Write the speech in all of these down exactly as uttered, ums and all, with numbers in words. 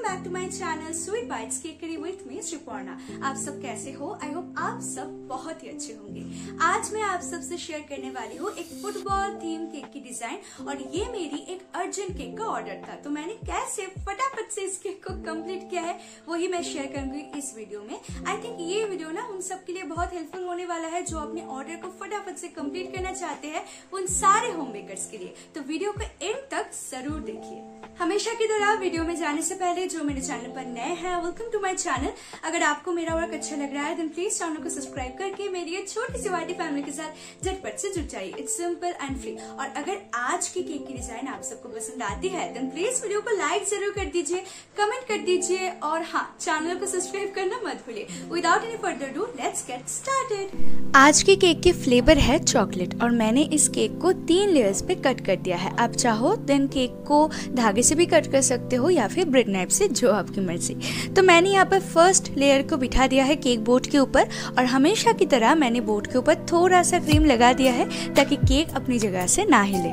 Back to my channel sweet bites cakery with me Shriparna. आप सब कैसे हो? आई होप आप सब बहुत ही अच्छे होंगे। आज मैं आप सबसे शेयर करने वाली हूँ एक फुटबॉल थीम केक की डिजाइन, और ये मेरी एक अर्जेंट केक का ऑर्डर था, तो मैंने कैसे फटाफट से इस केक को कंप्लीट किया है वही मैं शेयर करूंगी इस वीडियो में। आई थिंक ये वीडियो ना उन सब के लिए बहुत हेल्पफुल होने वाला है जो अपने ऑर्डर को फटाफट से कंप्लीट करना चाहते हैं, उन सारे होम मेकर्स के लिए। तो वीडियो को एंड तक जरूर देखिए। हमेशा की तरह वीडियो में जाने से पहले जो मेरे चैनल पर नए हैं, वेलकम टू माय चैनल। अगर आपको मेरा वर्क अच्छा लग रहा है देन प्लीज चैनल को सब्सक्राइब करके मेरी ये छोटी सी वाइटी फैमिली के साथ झटपट से जुड़ जाइए। It's simple and free. और अगर आज की केक की डिजाइन आप सबको पसंद आती है देन प्लीज वीडियो को लाइक जरूर कर दीजिए, कमेंट कर दीजिए, और हाँ, चैनल को सब्सक्राइब करना मत भूलिए। Without any further do let's get started. आज की केक की फ्लेवर है चॉकलेट, और मैंने इस केक को तीन लेयर्स पे कट कर दिया है। आप चाहो देन केक को धागे से भी कट कर सकते हो या फिर ब्रेड नाइफ से, जो आपकी मर्जी। तो मैंने यहाँ पर फर्स्ट लेयर को बिठा दिया है केक बोर्ड के ऊपर, और हमेशा की तरह मैंने बोर्ड के ऊपर थोड़ा सा क्रीम लगा दिया है ताकि केक अपनी जगह से ना हिले।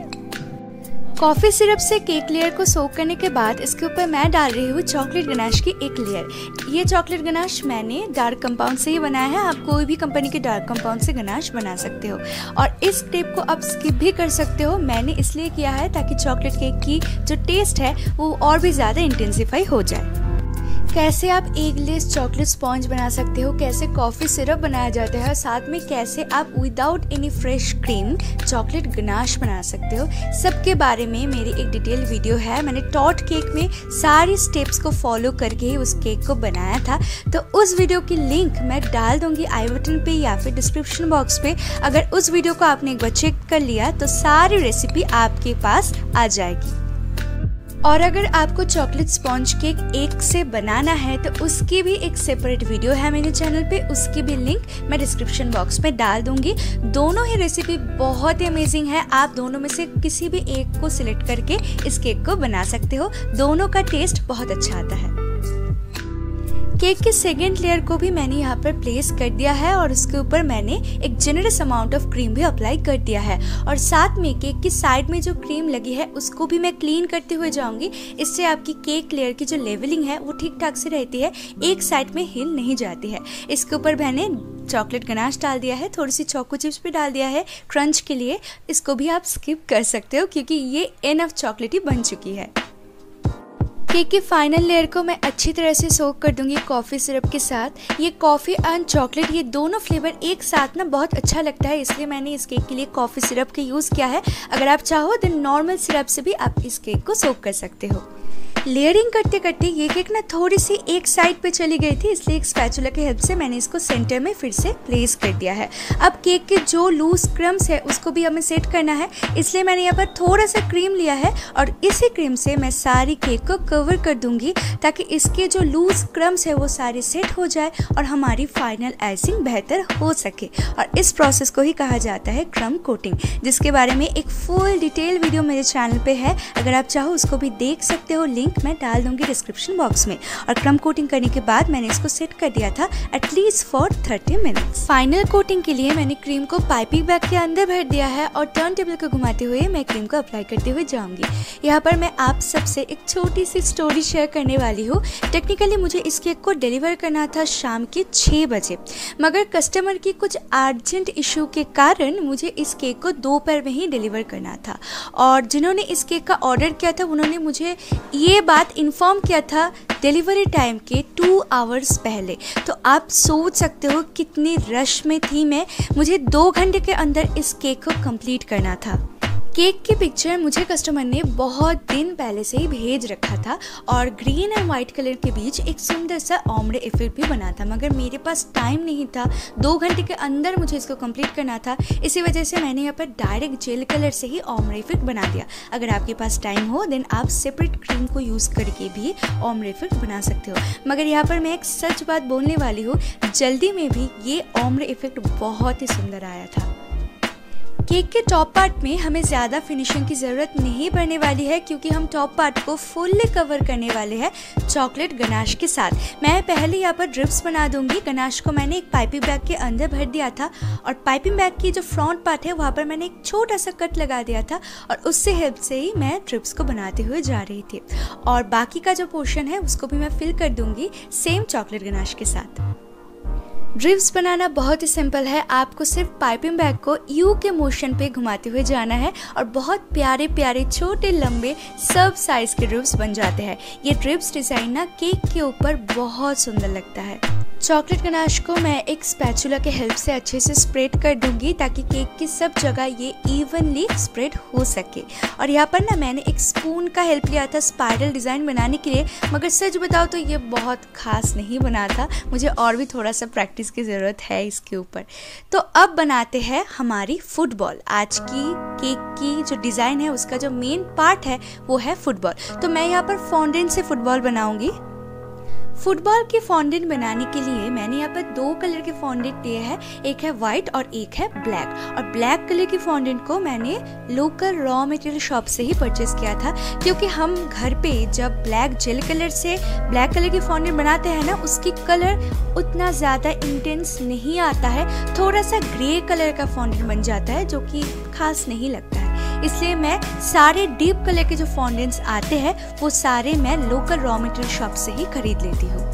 कॉफी सिरप से केक लेयर को सोक करने के बाद इसके ऊपर मैं डाल रही हूँ चॉकलेट गनाश की एक लेयर। ये चॉकलेट गनाश मैंने डार्क कंपाउंड से ही बनाया है, आप कोई भी कंपनी के डार्क कंपाउंड से गनाश बना सकते हो। और इस स्टेप को आप स्किप भी कर सकते हो, मैंने इसलिए किया है ताकि चॉकलेट केक की जो टेस्ट है वो और भी ज़्यादा इंटेंसिफाई हो जाए। कैसे आप एगलेस चॉकलेट स्पॉन्ज बना सकते हो, कैसे कॉफ़ी सिरप बनाया जाता है, और साथ में कैसे आप without any fresh cream chocolate ganache बना सकते हो, सबके बारे में मेरी एक डिटेल वीडियो है। मैंने टॉट केक में सारी स्टेप्स को फॉलो करके ही उस केक को बनाया था, तो उस वीडियो की लिंक मैं डाल दूंगी आई बटन पे या फिर डिस्क्रिप्शन बॉक्स पे। अगर उस वीडियो को आपने एक बार चेक कर लिया तो सारी रेसिपी आपके पास आ जाएगी। और अगर आपको चॉकलेट स्पॉन्ज केक एक से बनाना है तो उसकी भी एक सेपरेट वीडियो है मेरे चैनल पे, उसकी भी लिंक मैं डिस्क्रिप्शन बॉक्स में डाल दूंगी। दोनों ही रेसिपी बहुत ही अमेजिंग है, आप दोनों में से किसी भी एक को सिलेक्ट करके इस केक को बना सकते हो, दोनों का टेस्ट बहुत अच्छा आता है। केक के सेकेंड लेयर को भी मैंने यहाँ पर प्लेस कर दिया है, और उसके ऊपर मैंने एक जेनरस अमाउंट ऑफ क्रीम भी अप्लाई कर दिया है, और साथ में केक की साइड में जो क्रीम लगी है उसको भी मैं क्लीन करते हुए जाऊंगी। इससे आपकी केक लेयर की जो लेवलिंग है वो ठीक ठाक से रहती है, एक साइड में हिल नहीं जाती है। इसके ऊपर मैंने चॉकलेट गनाश डाल दिया है, थोड़ी सी चोको चिप्स भी डाल दिया है क्रंच के लिए। इसको भी आप स्किप कर सकते हो क्योंकि ये एनफ चॉकलेटी बन चुकी है। केक की फाइनल लेयर को मैं अच्छी तरह से सोक कर दूंगी कॉफ़ी सिरप के साथ। ये कॉफ़ी एंड चॉकलेट ये दोनों फ्लेवर एक साथ ना बहुत अच्छा लगता है, इसलिए मैंने इस केक के लिए कॉफ़ी सिरप का यूज़ किया है। अगर आप चाहो तो नॉर्मल सिरप से भी आप इस केक को सोक कर सकते हो। लेयरिंग करते करते ये केक ना थोड़ी सी एक साइड पे चली गई थी, इसलिए एक स्पैचुला की हेल्प से मैंने इसको सेंटर में फिर से प्लेस कर दिया है। अब केक के जो लूज क्रम्स है उसको भी हमें सेट करना है, इसलिए मैंने यहाँ पर थोड़ा सा क्रीम लिया है, और इसी क्रीम से मैं सारी केक को कवर कर दूंगी ताकि इसके जो लूज क्रम्स है वो सारे सेट हो जाए और हमारी फाइनल आइसिंग बेहतर हो सके। और इस प्रोसेस को ही कहा जाता है क्रम कोटिंग, जिसके बारे में एक फुल डिटेल वीडियो मेरे चैनल पे है, अगर आप चाहो उसको भी देख सकते हो, लिंक मैं डाल दूंगी डिस्क्रिप्शन बॉक्स में। और क्रम कोटिंग करने के बाद मैंने इसको सेट कर दिया था at least for thirty minutes. Final coating के लिए मैंने क्रीम को पाइपिंग बैग के अंदर भर दिया है, और टर्न टेबल को घुमाते हुए मैं क्रीम को अप्लाई करते हुए जाऊंगी। यहाँ पर मैं आप सबसे एक छोटी सी स्टोरी शेयर करने वाली हूँ। टेक्निकली मुझे इस केक को डिलीवर करना था शाम के छः बजे, मगर कस्टमर की कुछ अर्जेंट इशू के कारण मुझे इस केक को दोपहर में ही डिलीवर करना था। और जिन्होंने इस केक का ऑर्डर किया था उन्होंने मुझे ये बात इन्फॉर्म किया था डिलीवरी टाइम के टू आवर्स पहले। तो आप सोच सकते हो कितनी रश में थी मैं, मुझे दो घंटे के अंदर इस केक को कंप्लीट करना था। केक की पिक्चर मुझे कस्टमर ने बहुत दिन पहले से ही भेज रखा था, और ग्रीन एंड वाइट कलर के बीच एक सुंदर सा ओम्ब्रे इफेक्ट भी बना था, मगर मेरे पास टाइम नहीं था, दो घंटे के अंदर मुझे इसको कंप्लीट करना था। इसी वजह से मैंने यहाँ पर डायरेक्ट जेल कलर से ही ओम्ब्रे इफेक्ट बना दिया। अगर आपके पास टाइम हो देन आप सेपरेट क्रीम को यूज़ करके भी ओम्ब्रे इफेक्ट बना सकते हो, मगर यहाँ पर मैं एक सच बात बोलने वाली हूँ, जल्दी में भी ये ओम्ब्रे इफेक्ट बहुत ही सुंदर आया था। केक के टॉप पार्ट में हमें ज़्यादा फिनिशिंग की ज़रूरत नहीं पड़ने वाली है क्योंकि हम टॉप पार्ट को फुल्ली कवर करने वाले हैं चॉकलेट गनाश के साथ। मैं पहले यहाँ पर ड्रिप्स बना दूंगी। गनाश को मैंने एक पाइपिंग बैग के अंदर भर दिया था और पाइपिंग बैग की जो फ्रंट पार्ट है वहाँ पर मैंने एक छोटा सा कट लगा दिया था और उससे हेल्प से ही मैं ड्रिप्स को बनाते हुए जा रही थी। और बाकी का जो पोर्शन है उसको भी मैं फिल कर दूंगी सेम चॉकलेट गनाश के साथ। ड्रिप्स बनाना बहुत ही सिंपल है। आपको सिर्फ पाइपिंग बैग को यू के मोशन पे घुमाते हुए जाना है और बहुत प्यारे प्यारे छोटे लंबे सब साइज के ड्रिप्स बन जाते हैं। ये ड्रिप्स डिजाइन ना केक के ऊपर बहुत सुंदर लगता है। चॉकलेट गनाश को मैं एक स्पैचुला के हेल्प से अच्छे से स्प्रेड कर दूंगी ताकि केक की सब जगह ये इवनली स्प्रेड हो सके। और यहाँ पर ना मैंने एक स्पून का हेल्प लिया था स्पाइरल डिज़ाइन बनाने के लिए, मगर सच बताओ तो ये बहुत खास नहीं बना था। मुझे और भी थोड़ा सा प्रैक्टिस की ज़रूरत है इसके ऊपर। तो अब बनाते हैं हमारी फुटबॉल। आज की केक की जो डिज़ाइन है उसका जो मेन पार्ट है वो है फुटबॉल। तो मैं यहाँ पर फॉन्डेंट से फुटबॉल बनाऊंगी। फुटबॉल के फॉन्डेंट बनाने के लिए मैंने यहाँ पर दो कलर के फॉन्डेंट लिए हैं, एक है वाइट और एक है ब्लैक। और ब्लैक कलर की फॉन्डेंट को मैंने लोकल रॉ मटेरियल शॉप से ही परचेस किया था क्योंकि हम घर पे जब ब्लैक जेल कलर से ब्लैक कलर की फॉन्डेंट बनाते हैं ना उसकी कलर उतना ज़्यादा इंटेंस नहीं आता है, थोड़ा सा ग्रे कलर का फॉन्डेंट बन जाता है जो कि खास नहीं लगता है। इसलिए मैं सारे डीप कलर के जो फॉन्डेंट्स आते हैं वो सारे मैं लोकल रॉ मटेरियल शॉप से ही खरीद लेती हूँ।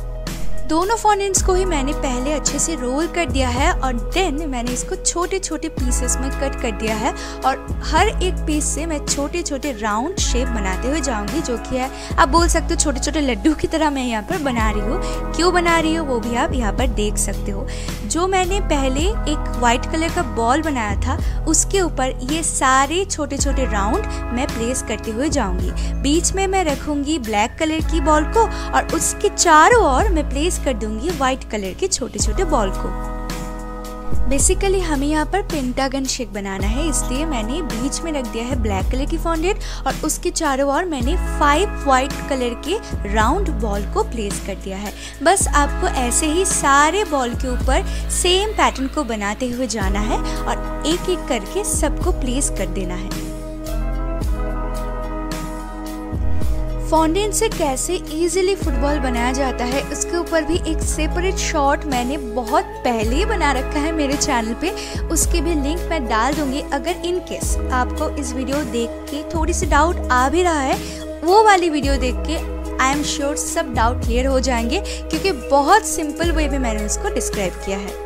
दोनों फॉन्डेंट्स को ही मैंने पहले अच्छे से रोल कर दिया है और देन मैंने इसको छोटे छोटे पीसेस में कट कर दिया है और हर एक पीस से मैं छोटे छोटे राउंड शेप बनाते हुए जाऊंगी, जो कि है आप बोल सकते हो छोटे छोटे लड्डू की तरह मैं यहाँ पर बना रही हूँ। क्यों बना रही हूँ वो भी आप यहाँ पर देख सकते हो। जो मैंने पहले एक वाइट कलर का बॉल बनाया था उसके ऊपर ये सारे छोटे छोटे राउंड मैं प्लेस करते हुए जाऊंगी। बीच में मैं रखूंगी ब्लैक कलर की बॉल को और उसके चारों ओर मैं प्लेस कर दूंगी व्हाइट कलर के छोटे छोटे बॉल को। बेसिकली हमें यहाँ पर पेंटागन शेप बनाना है, इसलिए मैंने बीच में रख दिया है ब्लैक कलर की फॉन्डेंट और उसके चारों ओर मैंने फाइव व्हाइट कलर के राउंड बॉल को प्लेस कर दिया है। बस आपको ऐसे ही सारे बॉल के ऊपर सेम पैटर्न को बनाते हुए जाना है और एक एक करके सबको प्लेस कर देना है। फॉन्डेंट से कैसे इजीली फुटबॉल बनाया जाता है उसके ऊपर भी एक सेपरेट शॉट मैंने बहुत पहले ही बना रखा है मेरे चैनल पे, उसकी भी लिंक मैं डाल दूंगी। अगर इन केस आपको इस वीडियो देख के थोड़ी सी डाउट आ भी रहा है, वो वाली वीडियो देख के आई एम श्योर सब डाउट क्लियर हो जाएंगे क्योंकि बहुत सिंपल वे में मैंने उसको डिस्क्राइब किया है।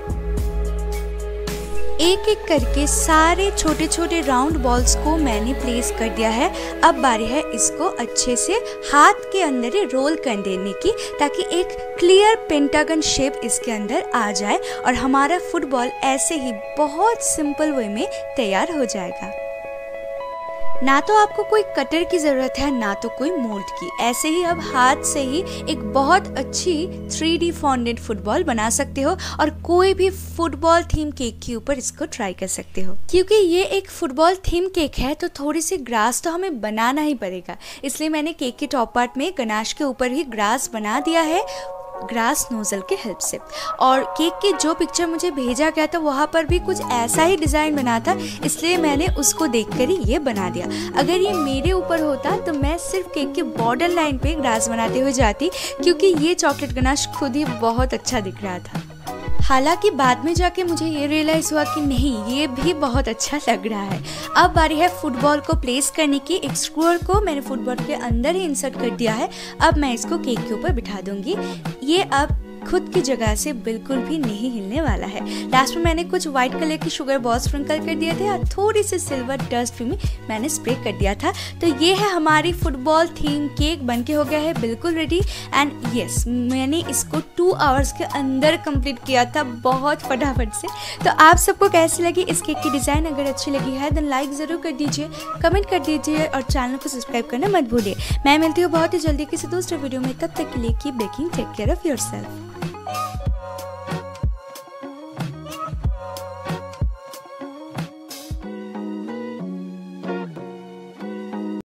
एक एक करके सारे छोटे छोटे राउंड बॉल्स को मैंने प्लेस कर दिया है। अब बारी है इसको अच्छे से हाथ के अंदर ही रोल कर देने की ताकि एक क्लियर पेंटागन शेप इसके अंदर आ जाए और हमारा फुटबॉल ऐसे ही बहुत सिंपल वे में तैयार हो जाएगा। ना तो आपको कोई कटर की ज़रूरत है ना तो कोई मोल्ड की, ऐसे ही अब हाथ से ही एक बहुत अच्छी थ्री डी फॉन्डेंट फुटबॉल बना सकते हो और कोई भी फुटबॉल थीम केक के ऊपर इसको ट्राई कर सकते हो। क्योंकि ये एक फुटबॉल थीम केक है तो थोड़ी सी ग्रास तो हमें बनाना ही पड़ेगा, इसलिए मैंने केक के टॉप पार्ट में गनाश के ऊपर ही ग्रास बना दिया है ग्रास नोजल के हेल्प से। और केक की जो पिक्चर मुझे भेजा गया था वहाँ पर भी कुछ ऐसा ही डिज़ाइन बना था, इसलिए मैंने उसको देखकर ही ये बना दिया। अगर ये मेरे ऊपर होता तो मैं सिर्फ केक के बॉर्डर लाइन पे ग्रास बनाते हुए जाती क्योंकि ये चॉकलेट गनाश खुद ही बहुत अच्छा दिख रहा था। हालांकि बाद में जाके मुझे ये रियलाइज़ हुआ कि नहीं, ये भी बहुत अच्छा लग रहा है। अब बारी है फुटबॉल को प्लेस करने की। एक स्क्रूअर को मैंने फुटबॉल के अंदर ही इंसर्ट कर दिया है। अब मैं इसको केक के ऊपर बिठा दूंगी। ये अब खुद की जगह से बिल्कुल भी नहीं हिलने वाला है। लास्ट में मैंने कुछ व्हाइट कलर की शुगर बॉल स्प्रिंकल कर दिए थे और थोड़ी सी सिल्वर डस्ट भी मैंने स्प्रे कर दिया था। तो ये है हमारी फुटबॉल थीम केक बनके हो गया है बिल्कुल रेडी। एंड यस, मैंने इसको टू आवर्स के अंदर कंप्लीट किया था बहुत फटाफट से। तो आप सबको कैसी लगी इस केक की डिज़ाइन? अगर अच्छी लगी है देन लाइक ज़रूर कर दीजिए, कमेंट कर दीजिए और चैनल को सब्सक्राइब करना मत भूलिए। मैं मिलती हूँ बहुत ही जल्दी किसी दूसरे वीडियो में, तब तक के लिए keep baking, take care of yourself.